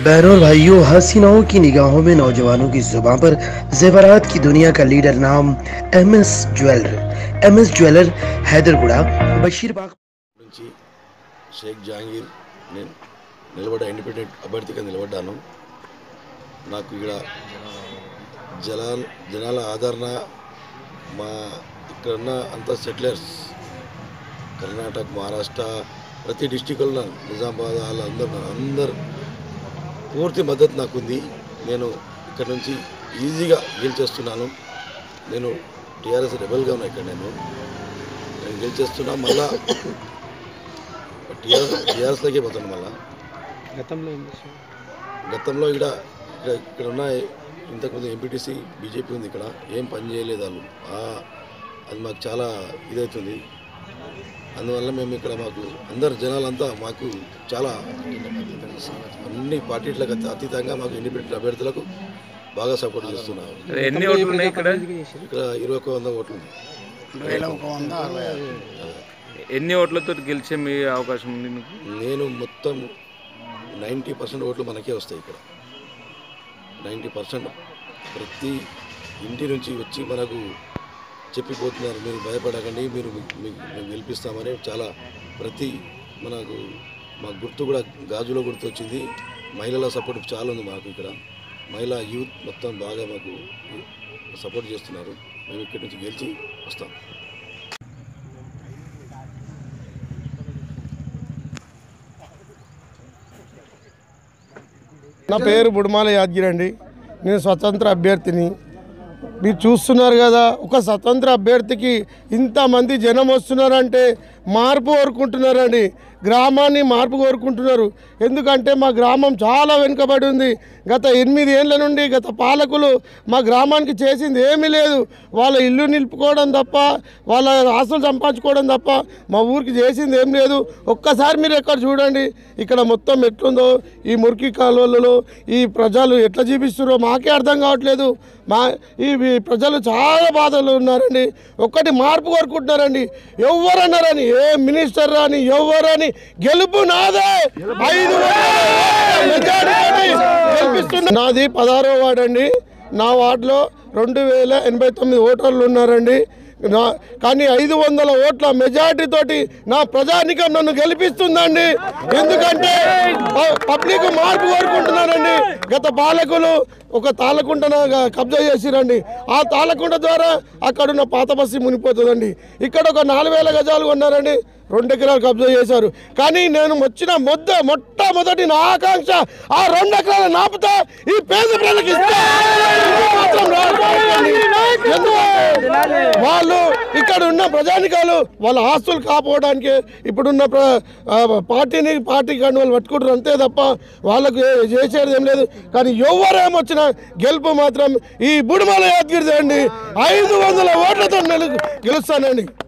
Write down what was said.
बहनों और भाइयों, हसीनाओं की निगाहों में नौजवानों की जुबान पर जेवरात की दुनिया का लीडर नाम एमएस ज्वेलर हैदरगुड़ा बशीरबाग నుంచి షేక్ జహాంగీర్ నేను ఇండిపెండెంట్ అభ్యర్థిగా నిలబడ్డాను. నాకు ఇక్కడ జనాల ఆదరణ, మా ఇక్కడ ఉన్న అంత సెటిలర్స్ కర్ణాటక, మహారాష్ట్ర ప్రతి డిస్టిక్లో నిజామాబాద్ అందరు పూర్తి మద్దతు నాకు ఉంది. నేను ఇక్కడ నుంచి ఈజీగా గెలిచేస్తున్నాను. నేను టీఆర్ఎస్ రెబల్గా ఉన్నా. ఇక్కడ నేను గెలిచేస్తున్నా. మళ్ళా టీఆర్ఎస్లోకే పోతాను. మళ్ళా గతంలో ఇక్కడ ఉన్న ఇంతకుముందు ఎంపీటీసీ బీజేపీ ఉంది. ఇక్కడ ఏం పని చేయలేదు వాళ్ళు. అది మాకు చాలా ఇదవుతుంది. అందువల్ల మేము ఇక్కడ మాకు అందరు జనాలంతా మాకు చాలా అన్ని పార్టీలకు అతీతంగా మాకు ఇండిపెండెంట్ అభ్యర్థులకు బాగా సపోర్ట్ చేస్తున్నారు. ఎన్ని ఓట్లు ఉన్నాయి ఇక్కడ? 2100 ఓట్లు ఉన్నాయి. ఎన్ని ఓట్లతో గెలిచే మీ అవకాశం ఉంది మీకు? నేను మొత్తం 90% ఓట్లు మనకే వస్తాయి. ఇక్కడ 90% ప్రతి ఇంటి నుంచి వచ్చి మనకు చెప్పిపోతున్నారు, మీరు భయపడకండి, మేము గెలిపిస్తామని. చాలా ప్రతి మా గుర్తు కూడా గాజులో గుర్తు వచ్చింది. మహిళల సపోర్ట్ చాలా ఉంది మాకు. ఇక్కడ మహిళా యూత్ మొత్తం బాగా మాకు సపోర్ట్ చేస్తున్నారు. మేము ఇక్కడి నుంచి గెలిచి వస్తాం. నా పేరు బుడమాల యాదగిరి అండి. నేను స్వతంత్ర అభ్యర్థిని. మీరు చూస్తున్నారు కదా, ఒక స్వతంత్ర అభ్యర్థికి ఇంతమంది జనం వస్తున్నారంటే మార్పు కోరుకుంటున్నారండి. గ్రామాన్ని మార్పు కోరుకుంటున్నారు. ఎందుకంటే మా గ్రామం చాలా వెనుకబడి ఉంది. గత 8 ఏళ్ళ నుండి గత పాలకులు మా గ్రామానికి చేసింది ఏమీ లేదు. వాళ్ళ ఇల్లు నిలుపుకోవడం తప్ప, వాళ్ళ ఆస్తులు సంపాదించుకోవడం తప్ప మా ఊరికి చేసింది ఏం లేదు. ఒక్కసారి మీరు ఎక్కడ చూడండి, ఇక్కడ మొత్తం ఎట్లుందో, ఈ మురికి కాలువలలో ఈ ప్రజలు ఎట్లా జీవిస్తున్నారో మాకే అర్థం కావట్లేదు. ఈ ప్రజలు చాలా బాధలు ఉన్నారండి. ఒక్కటి మార్పు కోరుకుంటున్నారండి. ఎవరన్నారని, ఏ మినిస్టర్ రాని, ఎవరని, గెలుపు నాదే. 5 మెజారిటీ గెలిపిస్తున్నా. నాది 16వ వార్డు అండి. నా వార్డులో 2089 ఓటర్లు ఉన్నారండి. కానీ 500 ఓట్ల మెజారిటీ తోటి నా ప్రజానికం నన్ను గెలిపిస్తుందండి. ఎందుకంటే పబ్లిక్ మార్పు కోరుకుంటున్నారండి. గత పాలకులు ఒక తాళకుంటను కబ్జా చేసిరండి. ఆ తాళకుంట ద్వారా అక్కడున్న పాత బస్సు మునిపోతుందండి. ఇక్కడ ఒక 4000 గజాలు కొన్నారండి, 2 ఎకరాలు కబ్జా చేశారు. కానీ నేను వచ్చిన మొట్టమొదటి నా ఆకాంక్ష ఆ 2 ఎకరాలు నాపుతా ఈ పేద ప్రజలకు ఇస్తా. వాళ్ళు ఇక్కడ ఉన్న ప్రజానికాలు వాళ్ళ ఆస్తులు కాపాడడానికి ఇప్పుడున్న పార్టీ కండువాలు పట్టుకుంటారు అంతే తప్ప వాళ్ళకు చేసేది ఏం లేదు. కానీ ఎవరేమొచ్చినా గెలుపు మాత్రం ఈ బుడమాల యాదగిరిదే అండి. 500 ఓట్లతో గెలుస్తానండి.